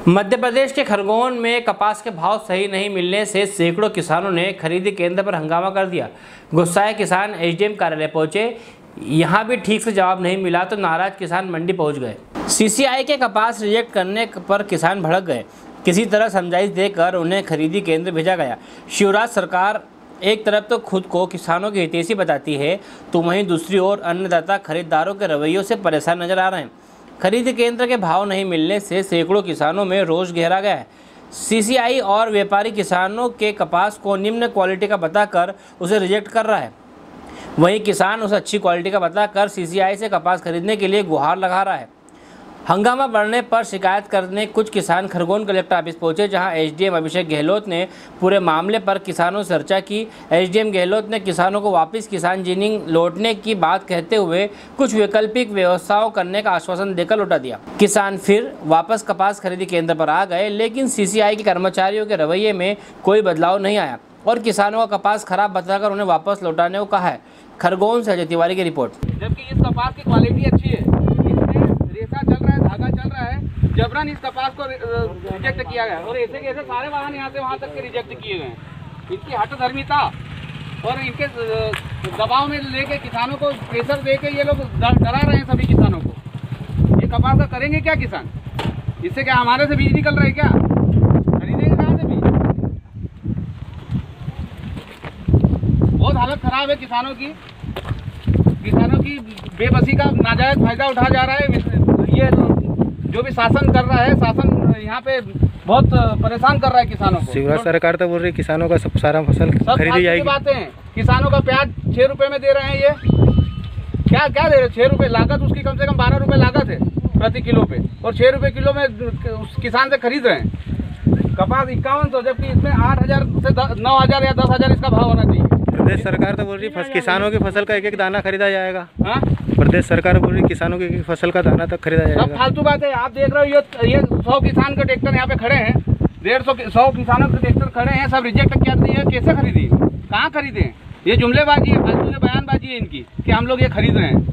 मध्य प्रदेश के खरगोन में कपास के भाव सही नहीं मिलने से सैकड़ों किसानों ने खरीदी केंद्र पर हंगामा कर दिया। गुस्साए किसान एसडीएम कार्यालय पहुंचे, यहां भी ठीक से जवाब नहीं मिला तो नाराज किसान मंडी पहुंच गए। सीसीआई के कपास रिजेक्ट करने पर किसान भड़क गए। किसी तरह समझाइश देकर उन्हें खरीदी केंद्र भेजा गया। शिवराज सरकार एक तरफ तो खुद को किसानों की हितैषी बताती है तो वहीं दूसरी ओर अन्नदाता खरीदारों के रवैयों से परेशान नजर आ रहे हैं। खरीद केंद्र के भाव नहीं मिलने से सैकड़ों किसानों में रोष गहरा गया है। सीसीआई और व्यापारी किसानों के कपास को निम्न क्वालिटी का बताकर उसे रिजेक्ट कर रहा है, वहीं किसान उसे अच्छी क्वालिटी का बताकर सीसीआई से कपास खरीदने के लिए गुहार लगा रहा है। हंगामा बढ़ने पर शिकायत करने कुछ किसान खरगोन कलेक्टर ऑफिस पहुंचे, जहां एसडीएम अभिषेक गहलोत ने पूरे मामले पर किसानों से चर्चा की। एसडीएम गहलोत ने किसानों को वापस किसान जिनिंग लौटने की बात कहते हुए कुछ वैकल्पिक व्यवस्थाओं करने का आश्वासन देकर लौटा दिया। किसान फिर वापस कपास खरीदी केंद्र पर आ गए, लेकिन सीसीआई के कर्मचारियों के रवैये में कोई बदलाव नहीं आया और किसानों का कपास खराब बताकर उन्हें वापस लौटाने को कहा है। खरगोन से अजय तिवारी की रिपोर्ट। जबकि इस कपास की क्वालिटी अच्छी है, रेशा चल रहा है, धागा चल रहा है, जबरन इस कपास को रिजेक्ट किया गया और ऐसे कैसे सारे वाहन यहाँ से वहाँ तक के रिजेक्ट किए गए हैं। इसकी हठधर्मिता और इनके दबाव में लेके किसानों को प्रेशर देके ये लोग डरा रहे हैं सभी किसानों को। ये कपास का करेंगे क्या किसान? इससे क्या हमारे से बीज निकल रहे हैं क्या? खरीदेंगे कहाँ से बीज? बहुत हालत खराब है किसानों की बेबसी का नाजायज फायदा उठा जा रहा है। ये जो भी शासन कर रहा है, शासन यहाँ पे बहुत परेशान कर रहा है किसानों को। शिवराज सरकार तो बोल रही किसानों का सब सारा फसल खरीदी जाएगी। बातें हैं, किसानों का प्याज 6 रुपए में दे रहे हैं। ये क्या दे रहे हैं? 6 रुपए लागत, उसकी कम से कम 12 रुपए लागत है प्रति किलो पे, और 6 रुपए किलो में उस किसान से खरीद रहे हैं। कपास 5100, जबकि इसमें 8000 से 9000 या 10000 इसका भाव होना चाहिए। प्रदेश सरकार तो बोल रही किसानों की फसल का एक दाना खरीदा जाएगा। हाँ, प्रदेश सरकार बोल रही किसानों की फसल का दाना तक खरीदा जाएगा। सब फालतू बात है। आप देख रहे हो ये 100 किसान के ट्रैक्टर यहाँ पे खड़े हैं, 150 किसानों के ट्रैक्टर खड़े हैं, सब रिजेक्ट कर दिए। कैसे खरीदी? कहाँ खरीदे? ये जुमलेबाजी है, फालतू की बयानबाजी है इनकी कि हम लोग ये खरीद रहे हैं।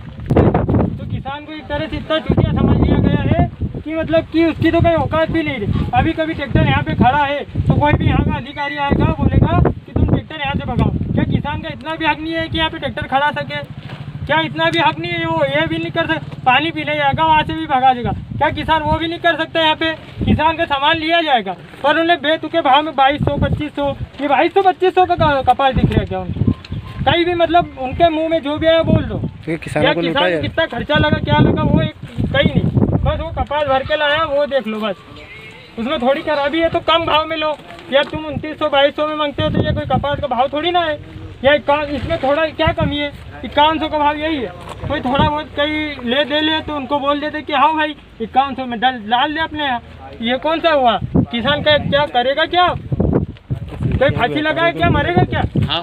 तो किसान को एक तरह से इतना चुटिया समझ लिया गया है कि मतलब कि उसकी तो कोई औकात भी नहीं रही। अभी कभी ट्रैक्टर यहाँ पे खड़ा है तो कोई भी यहाँ का अधिकारी आएगा, बोलेगा कि तुम ट्रैक्टर यहाँ से भगाओ। क्या किसान का इतना भी हक नहीं है कि यहाँ पे ट्रैक्टर खड़ा सके? क्या इतना भी हक नहीं है? वो ये भी नहीं कर सकता, पानी पीने जाएगा वहाँ से भी भगा देगा। क्या किसान वो भी नहीं कर सकता? यहाँ पे किसान का सामान लिया जाएगा पर उन्हें बेतुके भाव में 2200 2500, ये 2200 2500 का कपास दिख रहा है क्या उनको? कहीं भी मतलब उनके मुंह में जो भी आया बोल दो। क्या किसान कितना खर्चा लगा, क्या लगा, वो कहीं नहीं। बस वो कपास भर के लाया, वो देख लो, बस उसमें थोड़ी खराबी है तो कम भाव में लो। या तुम 2900 2200 में मांगते हो तो ये कोई कपास का भाव थोड़ी ना है। या इसमें थोड़ा क्या कमी है? 5100 का भाव यही है। कोई थोड़ा बहुत कहीं ले ले तो उनको बोल देते कि हाँ भाई 5100 में डाल दे अपने यहाँ। ये कौन सा हुआ? किसान का क्या करेगा? क्या कोई फांसी लगाए क्या? मरेगा क्या? हाँ,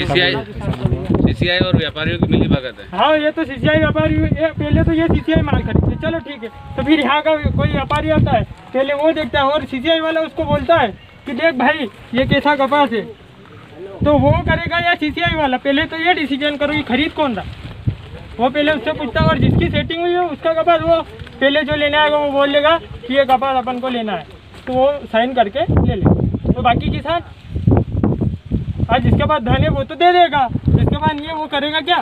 सीसीआई और व्यापारियों की मिली भगत है। हाँ, ये तो सीसीआई व्यापारी, पहले तो ये सीसीआई माल खरीदते, चलो ठीक है, तो फिर यहाँ का कोई व्यापारी आता है, पहले वो देखता है और सीसीआई वाला उसको बोलता है कि देख भाई ये कैसा कपास है, तो वो करेगा या सीसीआई वाला? पहले तो ये डिसीजन करो कि खरीद कौन रहा। वो पहले उससे पूछता है और जिसकी सेटिंग हुई है उसका कपास वो पहले जो लेने आएगा वो बोल देगा कि ये कपास अपन को लेना है, तो वो साइन करके ले लेगा। तो बाकी किसान आज जिसके पास धन है वो तो दे देगा, जिसके पास नहीं है वो करेगा क्या?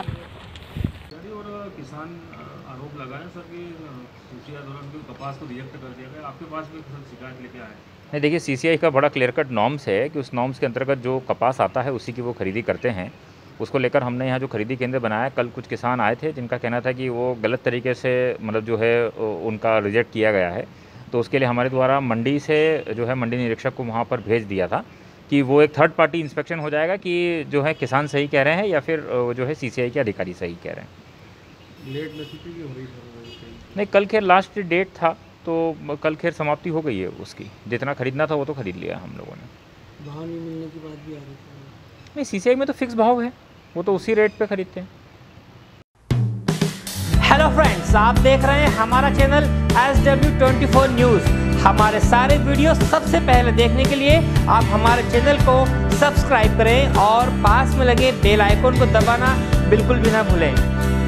और किसान आरोप लगाए सर कि सीसीआई द्वारा कपास को रिजेक्ट कर दिया गया। आपके पास भी शिकायत लेके आए? नहीं, देखिए सीसीआई का बड़ा क्लियर कट नॉर्म्स है कि उस नॉर्म्स के अंतर्गत जो कपास आता है उसी की वो खरीदी करते हैं। उसको लेकर हमने यहाँ जो खरीदी केंद्र बनाया, कल कुछ किसान आए थे जिनका कहना था कि वो गलत तरीके से मतलब जो है उनका रिजेक्ट किया गया है। तो उसके लिए हमारे द्वारा मंडी से जो है मंडी निरीक्षक को वहाँ पर भेज दिया था कि वो एक थर्ड पार्टी इंस्पेक्शन हो जाएगा कि जो है किसान सही कह रहे हैं या फिर जो है सीसीआई के अधिकारी सही कह रहे हैं। लेट नतीजे की हो रही नहीं, कल खैर लास्ट डेट था तो कल खैर समाप्ति हो गई है उसकी। जितना खरीदना था वो तो खरीद लिया हम लोगों ने। भाव नहीं मिलने की बात भी आ रही है। नहीं, सीसीआई में तो फिक्स भाव है, वो तो उसी रेट पे खरीदते हैं। हेलो फ्रेंड्स, आप देख रहे हैं हमारा चैनल SW24 न्यूज़। हमारे सारे वीडियो सबसे पहले देखने के लिए आप हमारे चैनल को सब्सक्राइब करें और पास में लगे बेल आइकन को दबाना बिल्कुल भी ना भूलें।